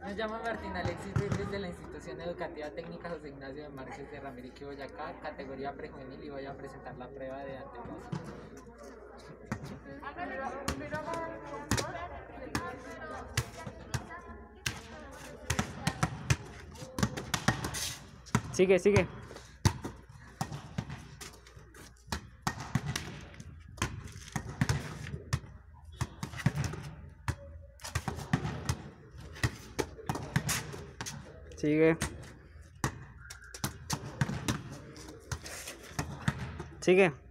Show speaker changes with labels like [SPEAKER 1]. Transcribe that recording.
[SPEAKER 1] Me llamo Martín Alexis Ruiz de la Institución Educativa Técnica José Ignacio de Márquez de Ramiriquí, Boyacá, categoría prejuvenil, y voy a presentar la prueba de antebrazo.
[SPEAKER 2] Sigue, sigue. Sigue. Sigue.